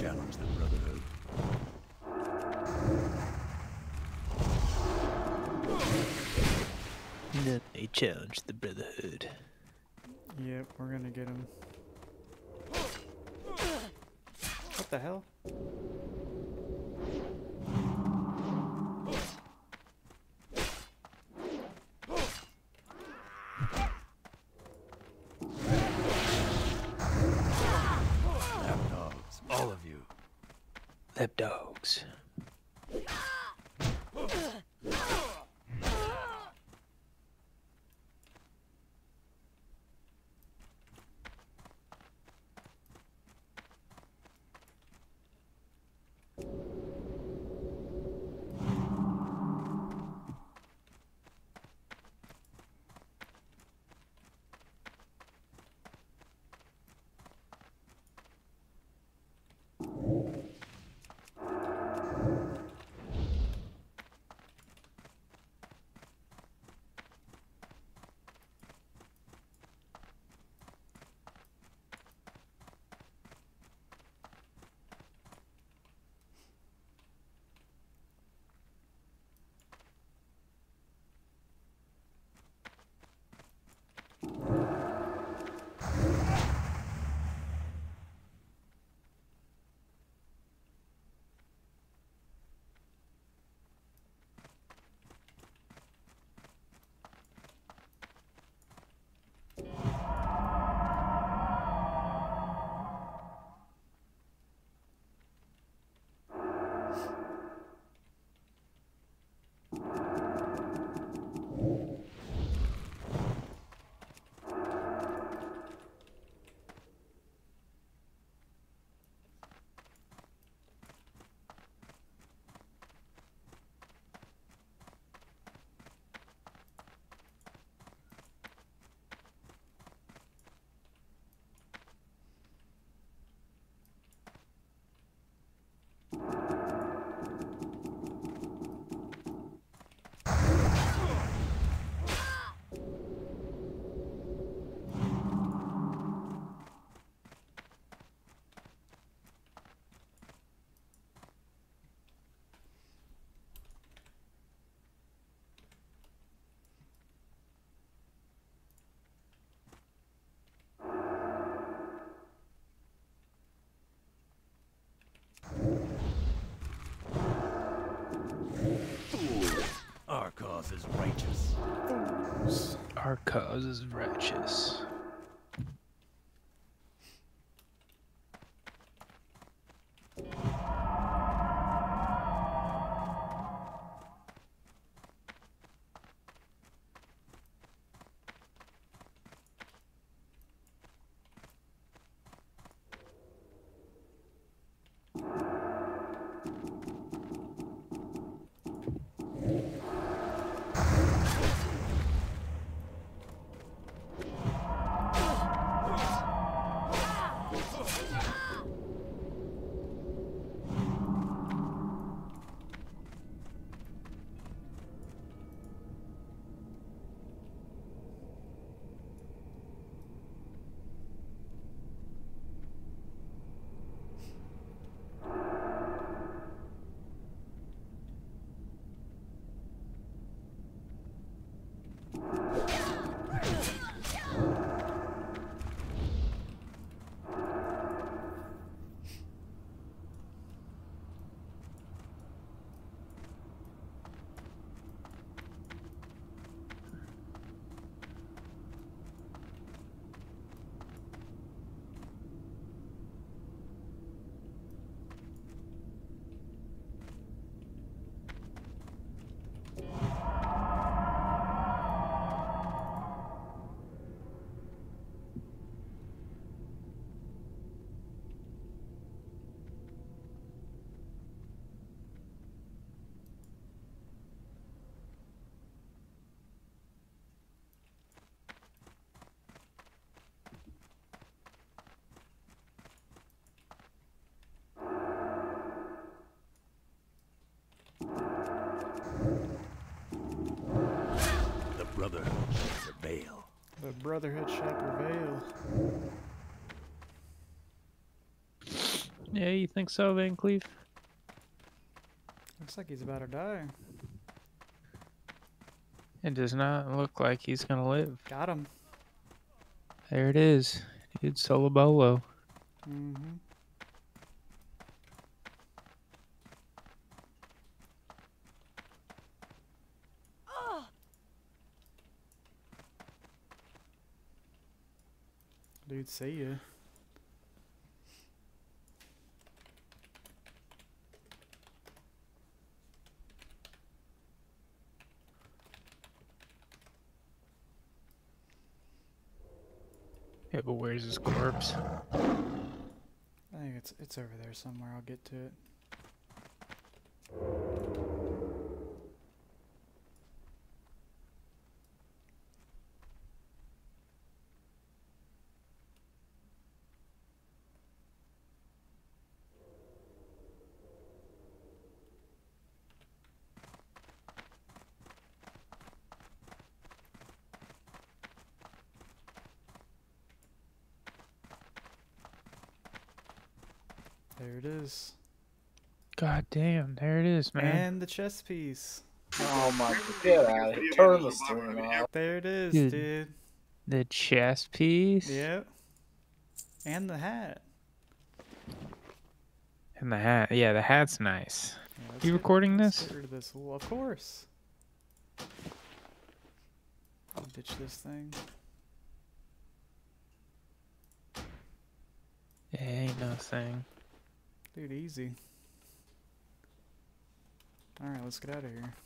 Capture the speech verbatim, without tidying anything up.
challenge the Brotherhood. None may challenge the Brotherhood. Yep, we're gonna get him. What the hell? Lapdogs, all of you. Lapdogs. Our cause is righteous. Our cause is righteous. Brotherhood shall prevail. The Brotherhood shall prevail. Yeah, you think so, Vancleef? Looks like he's about to die. It does not look like he's gonna live. Got him. There it is. Dude, solo bolo. Mm-hmm. Dude, see ya. Yeah, but where's his corpse? I think it's it's over there somewhere. I'll get to it. There it is. God damn, there it is, man. And the chess piece. Oh my, get out of here. Turn the stream off. There it is, Dude. dude. The chess piece? Yep. And the hat. And the hat. Yeah, the hat's nice. Yeah, let's You get- recording let's this? Get rid of this. Well, of course. I'll ditch this thing. Yeah, ain't no thing. Dude, easy. Alright, let's get out of here.